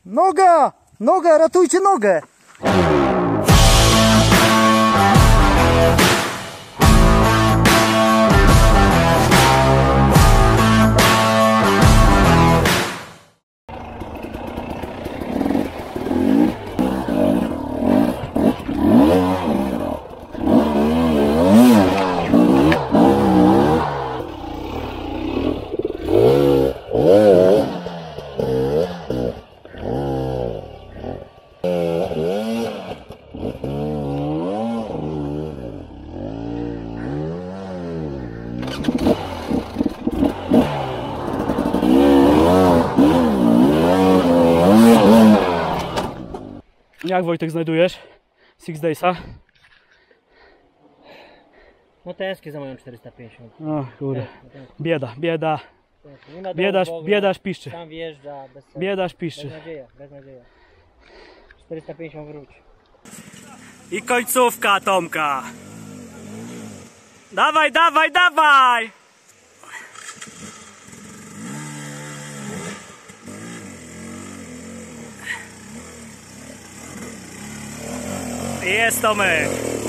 Noga! Noga! Ratujcie nogę! Jak, Wojtek, znajdujesz Six Daysa? No tęsknię za moją 450. O kurde, bieda, bieda, Nie ma biedaż, domu, biedaż piszczy, tam wjeżdża, bez sensu. biedaż piszczy. Bez nadzieja. 450 wróć. I końcówka Tomka. Dawaj, dawaj, dawaj! Jest Tomek.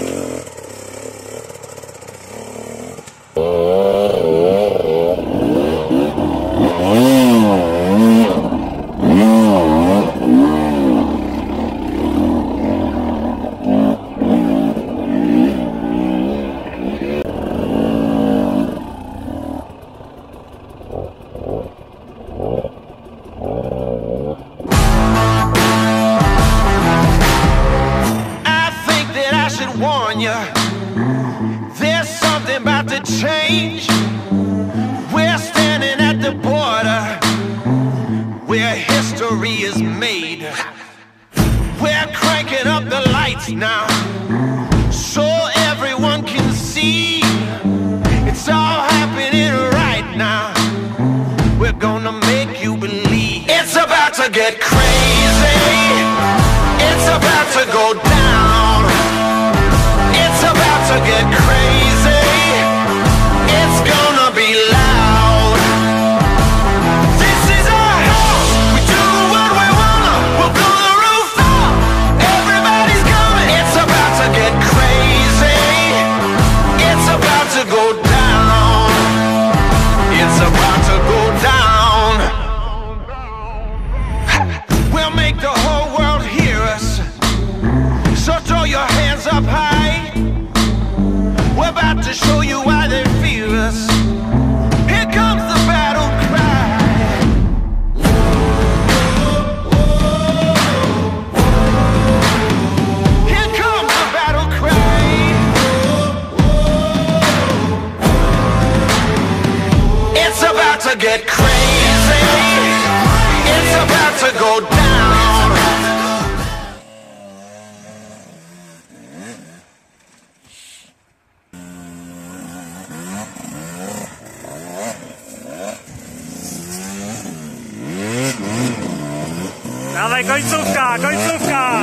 There's something about to change. We're standing at the border where history is made. We're cranking up the lights now so everyone can see. It's all happening right now. We're gonna make you believe. It's about to get crazy. It's about to go down. It's about to get crazy. It's gonna be loud. This is our house. We do what we wanna. We'll blow the roof up. Everybody's coming. It's about to get crazy. It's about to go down. It's about to go down. We'll make the whole world hear us. So throw your hands up high. We're about to show you why they fear us. Here comes the battle cry. Here comes the battle cry. It's about to get crazy. It's about to go down. Dawaj, końcówka, końcówka!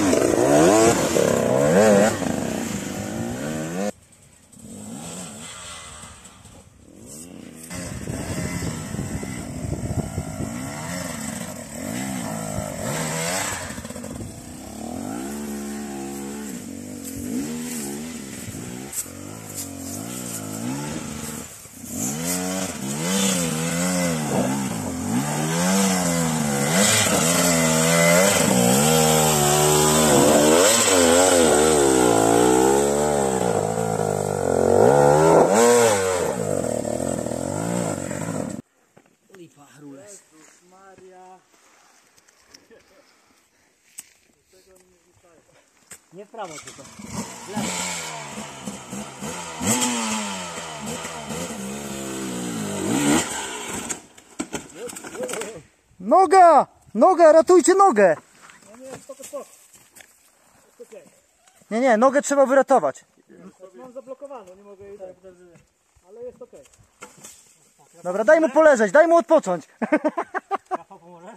Nie w prawo tylko. Noga! Noga! Ratujcie nogę! Nie, nie, nogę trzeba wyratować. Mam zablokowaną, nie mogę jej dać. Ale jest okej. Dobra, daj mu poleżeć, daj mu odpocząć. Rafał, pomożesz?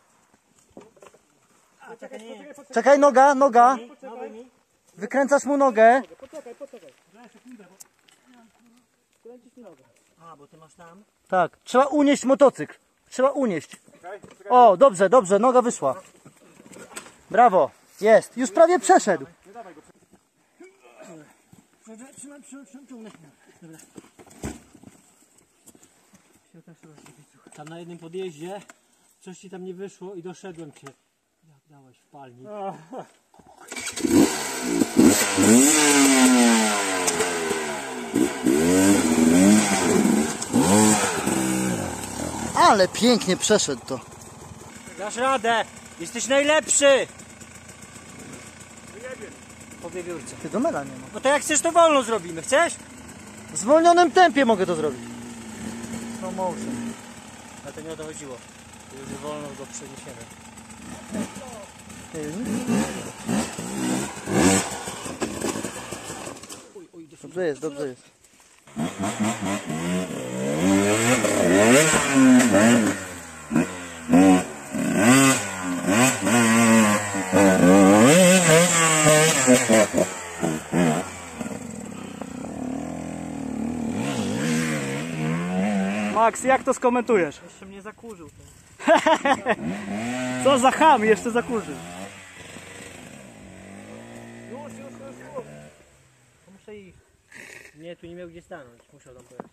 A, czekaj, nie. Czekaj, noga, noga. Nowy. Wykręcasz mu nogę. Poczekaj. Daj sekundę, bo... Kręcisz mi nogę. A, bo ty masz tam? Tak, trzeba unieść motocykl. Trzeba unieść. O, dobrze, dobrze, noga wyszła. Brawo, jest. Już prawie przeszedł. Tam na jednym podjeździe coś ci tam nie wyszło i doszedłem cię. Jak dałeś w palnik. Ale pięknie przeszedł to. Dasz radę! Jesteś najlepszy! Po wiewiórce. Ty domela nie ma. No to jak chcesz, to wolno zrobimy. Chcesz? W zwolnionym tempie mogę to zrobić. Slow motion. Ale to nie o to chodziło. Już wolno go przeniesiemy. Dobrze jest, dobrze jest. Max, jak to skomentujesz? Jeszcze mnie zakurzył. Co za ham, jeszcze zakurzył. Już. To muszę iść. Nie, tu nie miał gdzie stanąć. Musiał tam pojechać.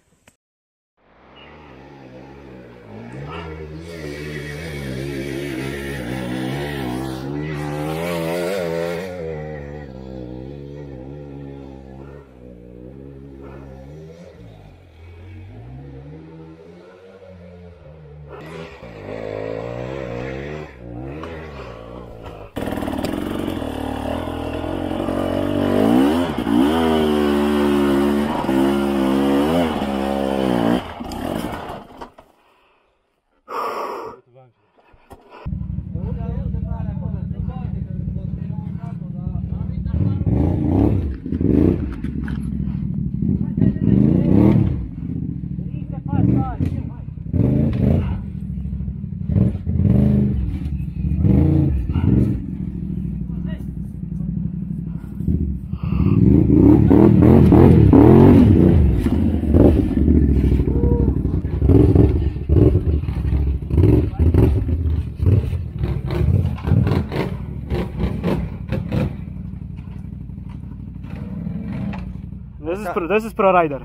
This is pro rider.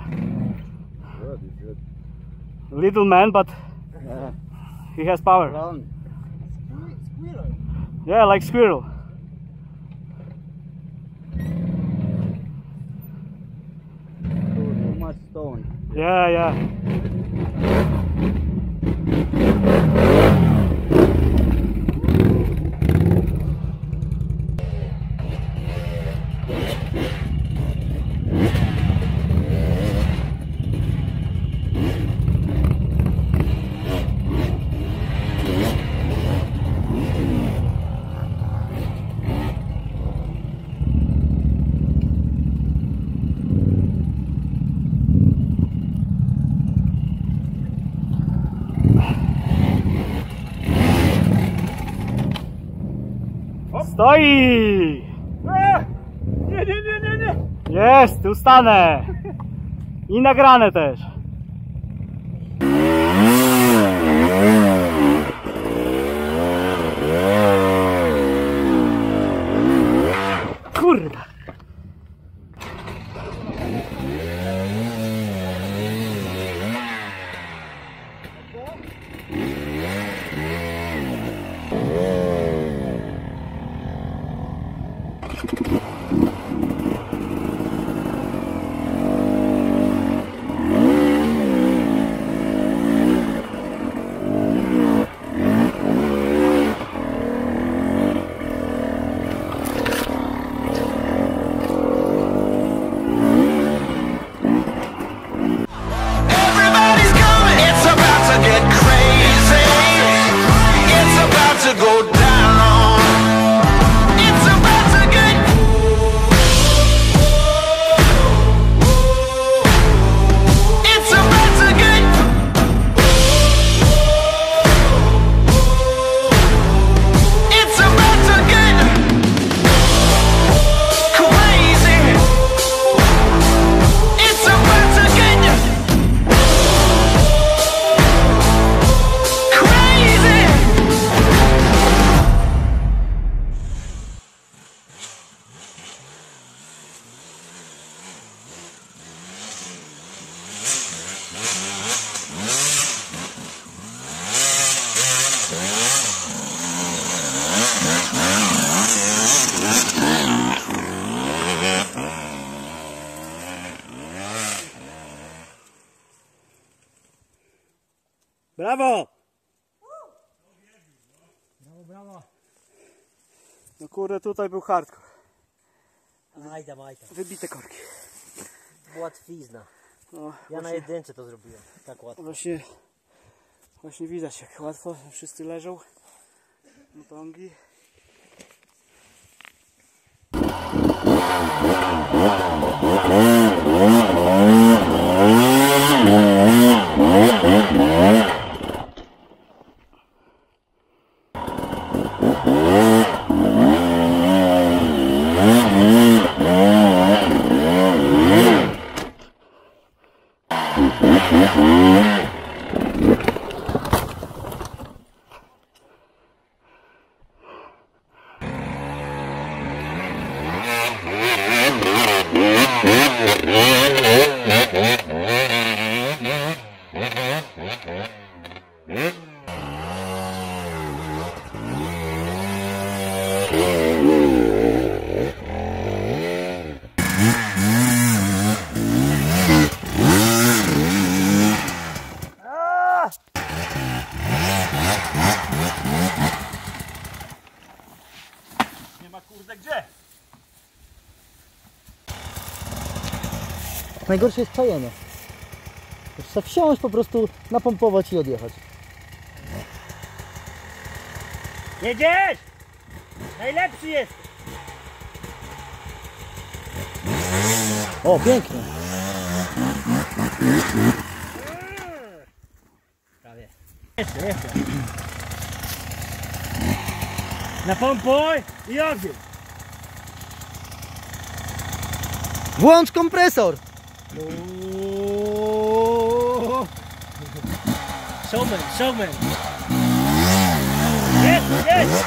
Little man, but he has power. Yeah, like squirrel. Too much stone. Yeah. Stoi! Nie. Jest, ustanę! I nagrane też. Kurwa! Brawo! Brawo, brawo. No kurde, tutaj był hardcore. Aj tam, aj tam. Wybite korki. Łatwizna. No, Ja na jedynce to zrobiłem. Tak łatwo. właśnie widać jak łatwo wszyscy leżą. Motongi. Nie ma kurde gdzie? Najgorsze jest czajenie. Trzeba wsiąść, po prostu napompować i odjechać. Jedziesz! Najlepszy jest! O, pięknie. Prawie. Jeszcze. Napompuj i ogień! Włącz kompresor! Showman! Jest!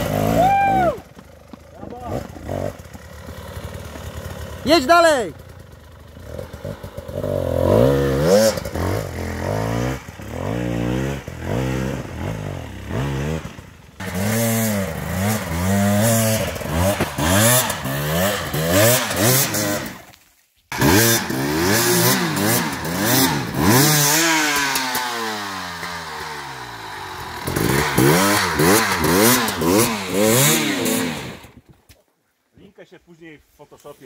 Jedź dalej! Linkę się później w Photoshopie.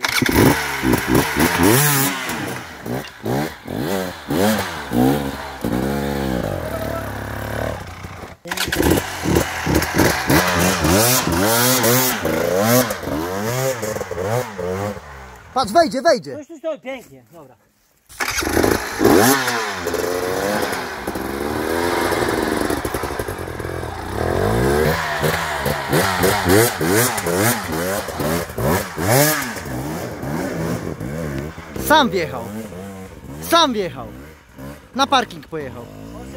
Patrz, wejdzie! Coś tu stoi, pięknie, dobra. Sam wjechał. Na parking pojechał.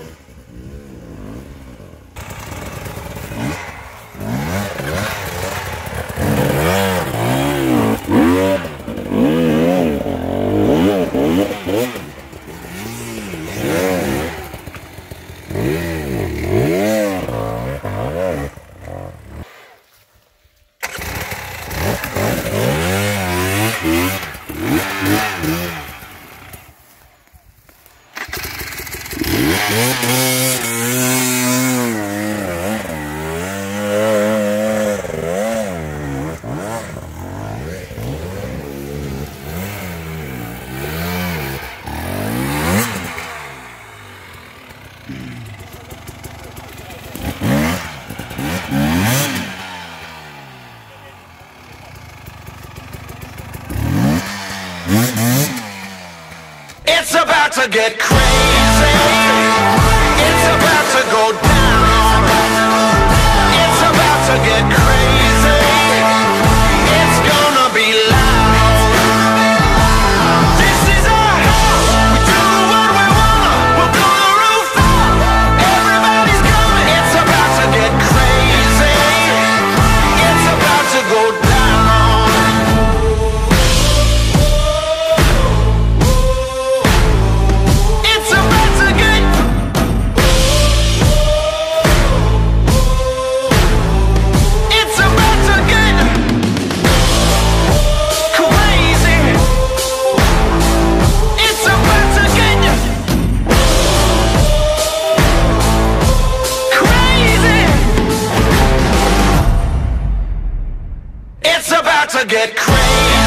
It's about to get crazy. It's about to go down. It's about to get crazy. It's gonna be loud. This is our house. We do what we wanna. We'll blow the roof up. Everybody's coming. It's about to get crazy. It's about to go down. It's to get crazy.